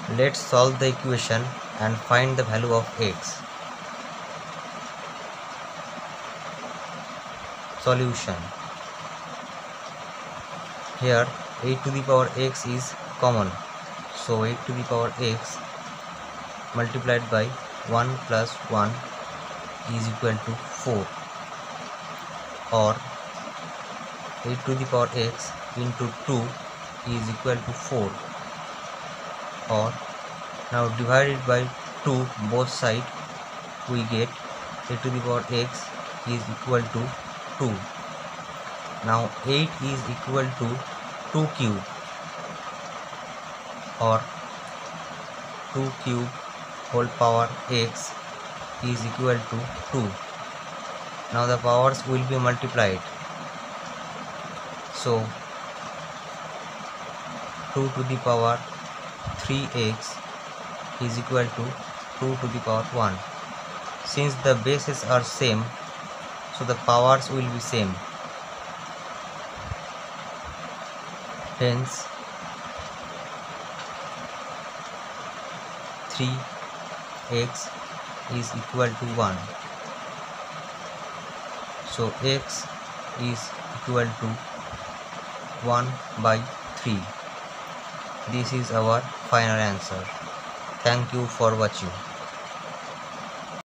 Let's solve the equation and find the value of x. Solution. Here 8 to the power x is common, so 8 to the power x multiplied by 1 plus 1 is equal to 4, or 8 to the power x into 2 is equal to 4, or now divided by 2 both sides, we get 8 to the power x is equal to 2. Now 8 is equal to 2 cube, or 2 cube whole power x is equal to 2. Now the powers will be multiplied, so 2 to the power 3x is equal to 2 to the power 1. Since the bases are same, so the powers will be same. Hence 3x is equal to 1. So x is equal to 1 by 3. This is our final answer. Thank you for watching.